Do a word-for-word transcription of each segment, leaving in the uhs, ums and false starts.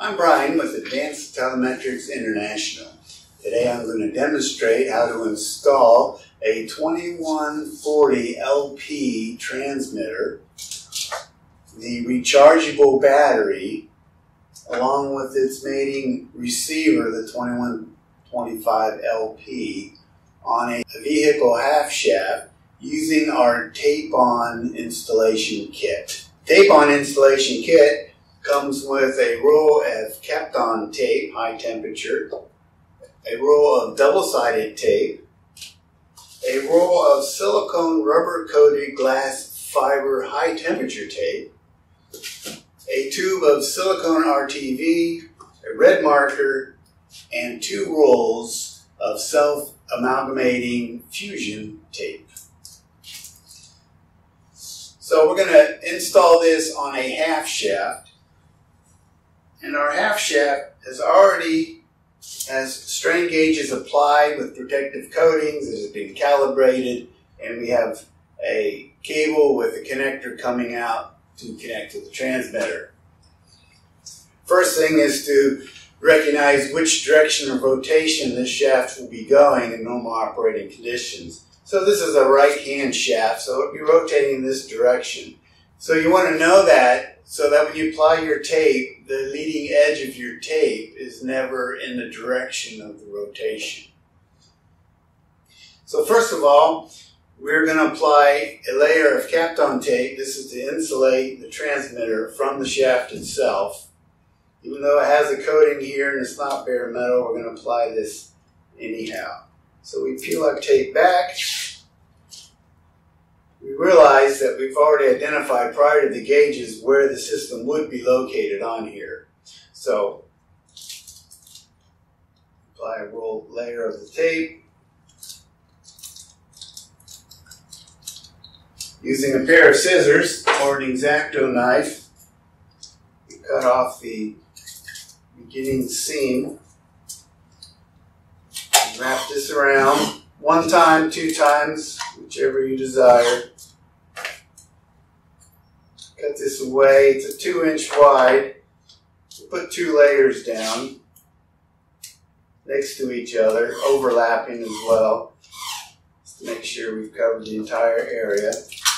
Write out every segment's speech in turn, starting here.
I'm Brian with Advanced Telemetry International. Today I'm going to demonstrate how to install a twenty-one forty L P transmitter, the rechargeable battery, along with its mating receiver, the twenty-one twenty-five L P, on a vehicle half shaft using our tape-on installation kit. Tape-on installation kit comes with a roll of Kapton tape, high temperature, a roll of double-sided tape, a roll of silicone rubber-coated glass fiber high temperature tape, a tube of silicone R T V, a red marker, and two rolls of self-amalgamating fusion tape. So we're going to install this on a half shaft. And our half shaft has already has strain gauges applied with protective coatings. It has been calibrated, and we have a cable with a connector coming out to connect to the transmitter. First thing is to recognize which direction of rotation this shaft will be going in normal operating conditions. So this is a right-hand shaft, so it'll be rotating in this direction. So you want to know that so that when you apply your tape, the leading edge of your tape is never in the direction of the rotation. So first of all, we're going to apply a layer of Kapton tape. This is to insulate the transmitter from the shaft itself. Even though it has a coating here and it's not bare metal, we're going to apply this anyhow. So we peel our tape back. We realize that we've already identified prior to the gauges where the system would be located on here. So apply a roll layer of the tape. Using a pair of scissors or an X-Acto knife, we cut off the beginning seam. Wrap this around one time, two times, whichever you desire. Cut this away. It's a two inch wide. We'll put two layers down next to each other, overlapping as well, just to make sure we've covered the entire area.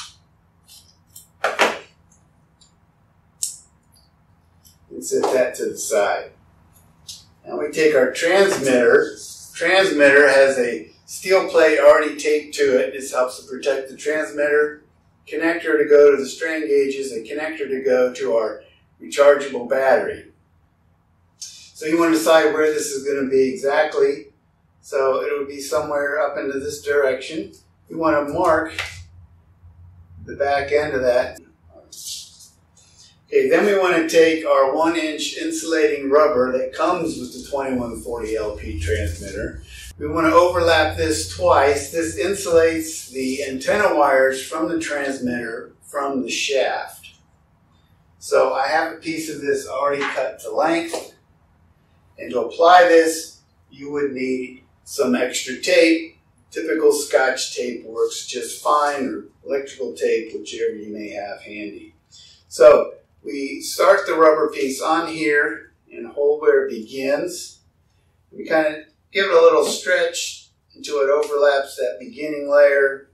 And set that to the side. Now we take our transmitter. Transmitter has a steel plate already taped to it. This helps to protect the transmitter. Connector to go to the strain gauges, a connector to go to our rechargeable battery. So you want to decide where this is going to be exactly. So it will be somewhere up into this direction. You want to mark the back end of that. Okay, then we want to take our one inch insulating rubber that comes with the twenty-one forty L P transmitter. We want to overlap this twice. This insulates the antenna wires from the transmitter from the shaft. So I have a piece of this already cut to length. And to apply this, you would need some extra tape. Typical Scotch tape works just fine, or electrical tape, whichever you may have handy. So we start the rubber piece on here and hold where it begins. We kind of give it a little stretch until it overlaps that beginning layer.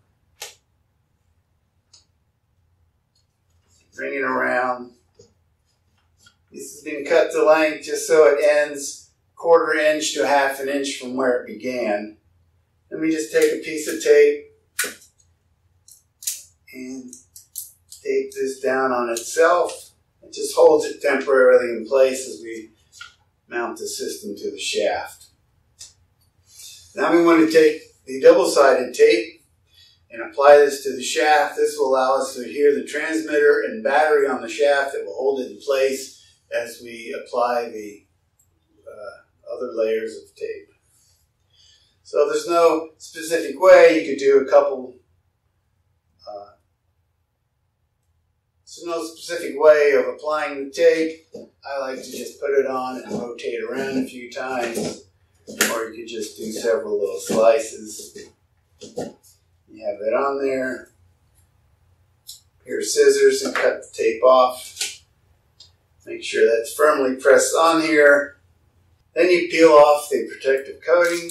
Bring it around. This has been cut to length just so it ends quarter inch to half an inch from where it began. Then we just take a piece of tape and tape this down on itself. It just holds it temporarily in place as we mount the system to the shaft. Now we want to take the double-sided tape and apply this to the shaft. This will allow us to adhere the transmitter and battery on the shaft that will hold it in place as we apply the uh, other layers of tape. So there's no specific way. You could do a couple. Uh, there's no specific way of applying the tape. I like to just put it on and rotate around a few times. Or you could just do several little slices. You have that on there. Pair of scissors and cut the tape off. Make sure that's firmly pressed on here. Then you peel off the protective coating,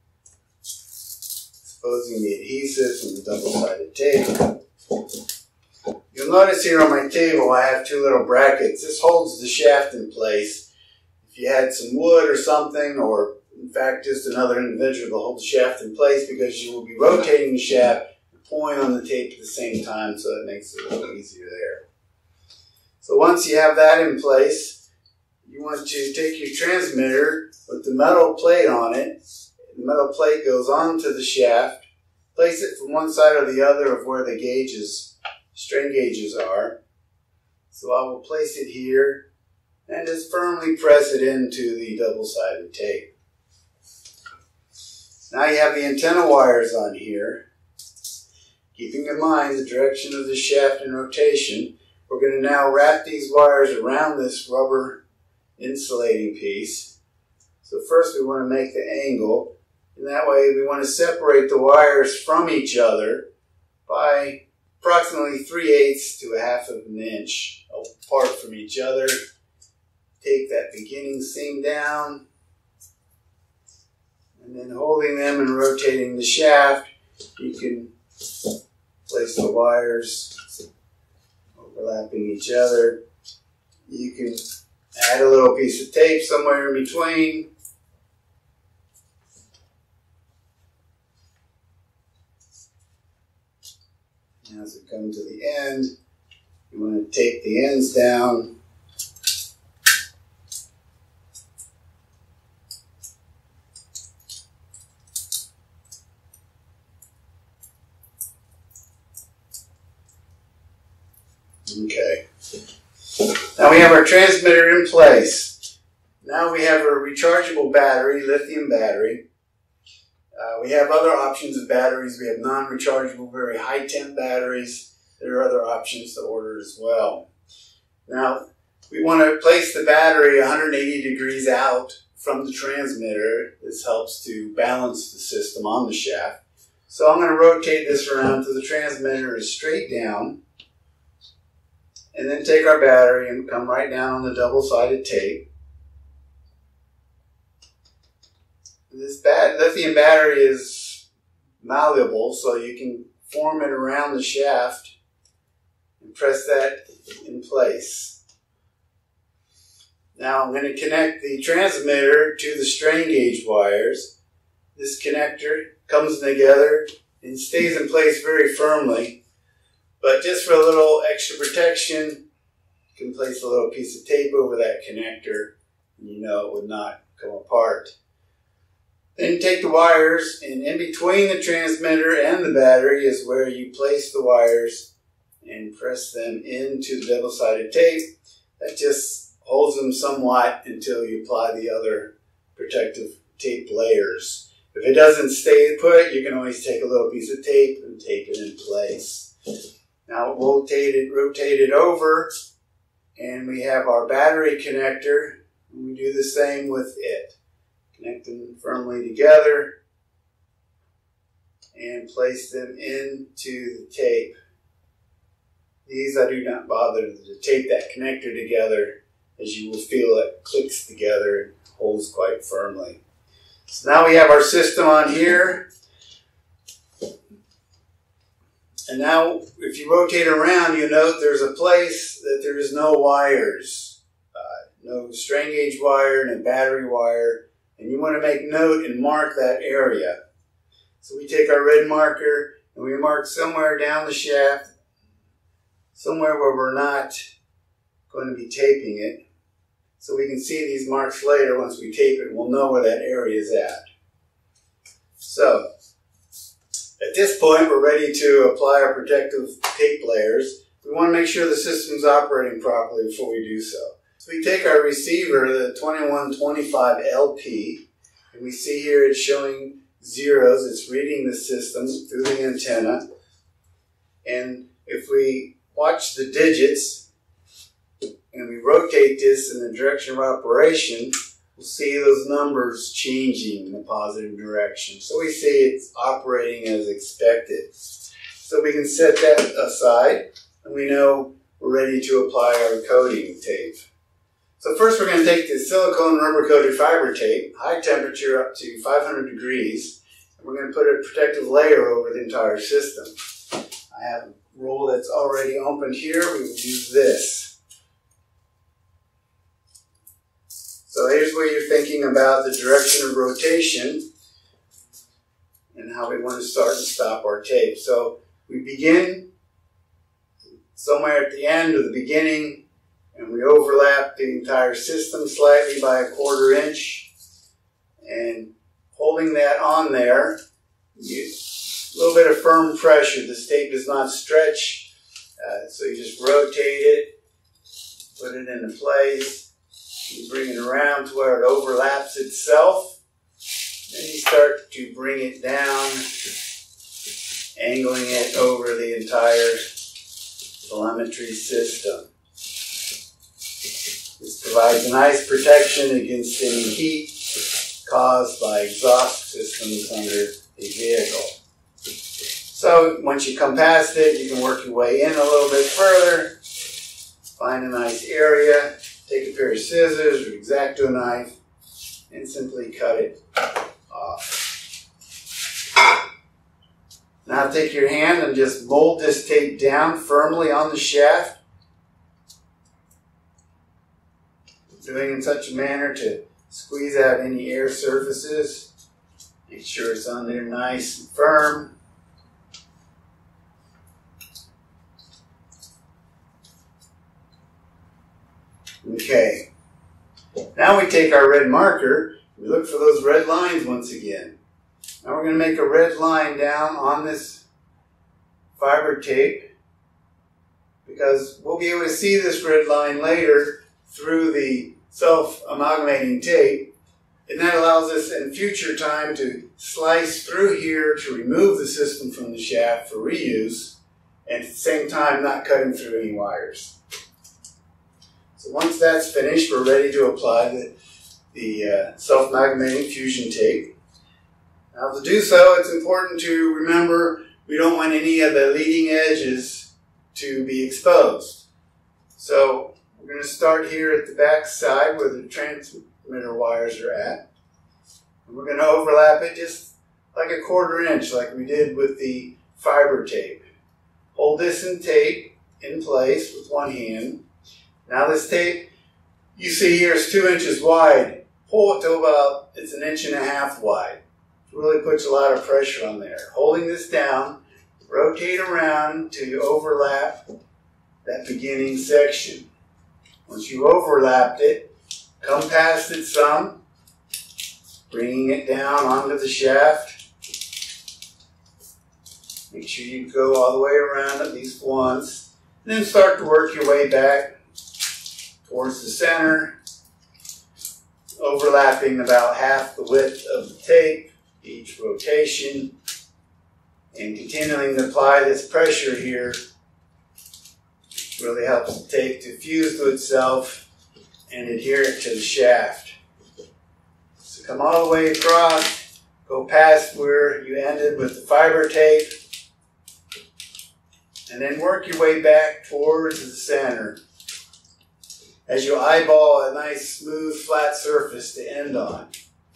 exposing the adhesive from the double-sided tape. You'll notice here on my table I have two little brackets. This holds the shaft in place. If you had some wood or something, or in fact just another individual to hold the shaft in place, because you will be rotating the shaft and pulling on the tape at the same time, so it makes it a little easier there. So once you have that in place, you want to take your transmitter with the metal plate on it. The metal plate goes onto the shaft. Place it from one side or the other of where the gauges, strain gauges are. So I will place it here and just firmly press it into the double-sided tape. Now you have the antenna wires on here. Keeping in mind the direction of the shaft and rotation, we're going to now wrap these wires around this rubber insulating piece. So first we want to make the angle, and that way we want to separate the wires from each other by approximately three eighths to a half of an inch apart from each other. Take that beginning seam down, and then holding them and rotating the shaft, you can place the wires overlapping each other. You can add a little piece of tape somewhere in between. As we come to the end, you want to tape the ends down. Okay. Now we have our transmitter in place. Now we have a rechargeable battery, lithium battery. Uh, we have other options of batteries. We have non-rechargeable, very high-temp batteries. There are other options to order as well. Now, we want to place the battery one hundred eighty degrees out from the transmitter. This helps to balance the system on the shaft. So I'm going to rotate this around so the transmitter is straight down. And then take our battery and come right down on the double-sided tape. This bad lithium battery is malleable, so you can form it around the shaft and press that in place. Now I'm going to connect the transmitter to the strain gauge wires. This connector comes together and stays in place very firmly. But just for a little extra protection, you can place a little piece of tape over that connector, and you know it would not come apart. Then take the wires, and in between the transmitter and the battery is where you place the wires and press them into the double-sided tape. That just holds them somewhat until you apply the other protective tape layers. If it doesn't stay put, you can always take a little piece of tape and tape it in place. Now we'll rotate it, rotate it over, and we have our battery connector, and we do the same with it. Connect them firmly together and place them into the tape. These I do not bother to tape that connector together, as you will feel it clicks together and holds quite firmly. So now we have our system on here. And now, if you rotate around, you note there's a place that there is no wires. Uh, no strain gauge wire, no battery wire. And you want to make note and mark that area. So we take our red marker and we mark somewhere down the shaft, somewhere where we're not going to be taping it. So we can see these marks later once we tape it, and we'll know where that area is at. So, at this point, we're ready to apply our protective tape layers. We want to make sure the system's operating properly before we do so. So we take our receiver, the twenty-one twenty-five L P, and we see here it's showing zeros. It's reading the system through the antenna. And if we watch the digits and we rotate this in the direction of operation, we'll see those numbers changing in a positive direction. So we see it's operating as expected. So we can set that aside, and we know we're ready to apply our coating tape. So first we're going to take the silicone rubber coated fiber tape, high temperature up to five hundred degrees, and we're going to put a protective layer over the entire system. I have a roll that's already opened here. We will use this. So here's where you're thinking about the direction of rotation and how we want to start and stop our tape. So we begin somewhere at the end or the beginning, and we overlap the entire system slightly by a quarter inch. And holding that on there, you, a little bit of firm pressure. This tape does not stretch, uh, so you just rotate it, put it into place. You bring it around to where it overlaps itself. Then you start to bring it down, angling it over the entire telemetry system. This provides a nice protection against any heat caused by exhaust systems under the vehicle. So once you come past it, you can work your way in a little bit further, find a nice area, take a pair of scissors or X-Acto knife, and simply cut it off. Now take your hand and just mold this tape down firmly on the shaft, doing in such a manner to squeeze out any air surfaces. Make sure it's on there nice and firm. Okay. Now we take our red marker, we look for those red lines once again. Now we're going to make a red line down on this fiber tape, because we'll be able to see this red line later through the self-amalgamating tape, and that allows us in future time to slice through here to remove the system from the shaft for reuse, and at the same time not cutting through any wires. So once that's finished, we're ready to apply the, the uh, self-amalgamating fusion tape. Now to do so, it's important to remember we don't want any of the leading edges to be exposed. So we're going to start here at the back side where the transmitter wires are at. And we're going to overlap it just like a quarter inch like we did with the fiber tape. Hold this in tape in place with one hand. Now this tape you see here is two inches wide. Pull it to about, it's an inch and a half wide. It really puts a lot of pressure on there. Holding this down, rotate around till you overlap that beginning section. Once you overlapped it, come past it some, bringing it down onto the shaft. Make sure you go all the way around at least once. And then start to work your way back towards the center, overlapping about half the width of the tape, each rotation, and continuing to apply this pressure here. Really helps the tape to fuse to itself and adhere it to the shaft. So come all the way across, go past where you ended with the fiber tape, and then work your way back towards the center as you eyeball a nice smooth flat surface to end on.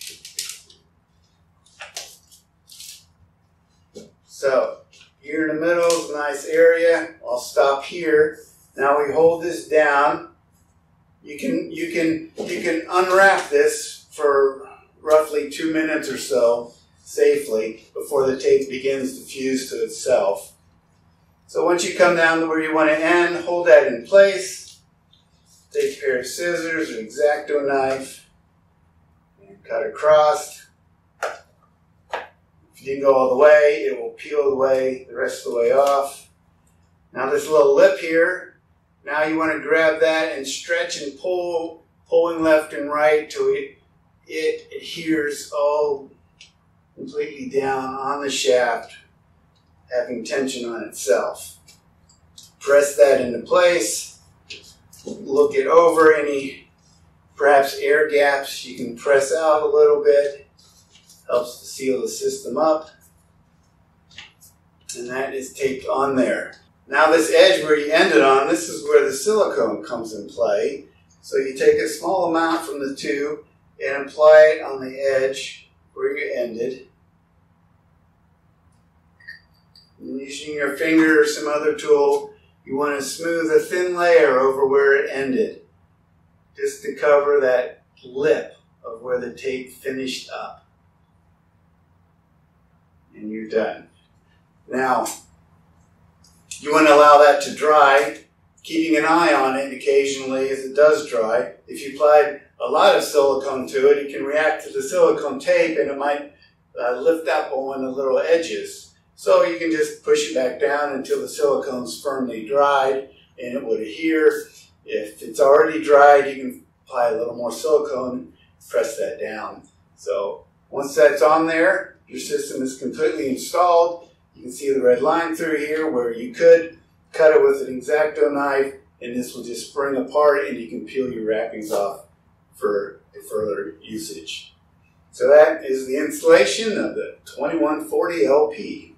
So here in the middle is a nice area. I'll stop here. Now we hold this down. You can you can you can unwrap this for roughly two minutes or so safely before the tape begins to fuse to itself. So once you come down to where you want to end, hold that in place. Take a pair of scissors or X-Acto knife and cut across. If you didn't go all the way, it will peel the way the rest of the way off. Now this little lip here, now you want to grab that and stretch and pull, pulling left and right till it, it adheres all completely down on the shaft, having tension on itself. Press that into place. Look it over, any perhaps air gaps you can press out a little bit. Helps to seal the system up. And that is taped on there. Now this edge where you ended on, this is where the silicone comes in play. So you take a small amount from the tube and apply it on the edge where you ended. And using your finger or some other tool, you want to smooth a thin layer over where it ended, just to cover that lip of where the tape finished up. And you're done. Now, you want to allow that to dry, keeping an eye on it occasionally as it does dry. If you applied a lot of silicone to it, it can react to the silicone tape and it might uh, lift up on one of the little edges. So you can just push it back down until the silicone's firmly dried and it would adhere. If it's already dried, you can apply a little more silicone, press that down. So once that's on there, your system is completely installed. You can see the red line through here where you could cut it with an X-Acto knife and this will just spring apart and you can peel your wrappings off for further usage. So that is the installation of the twenty-one forty L P.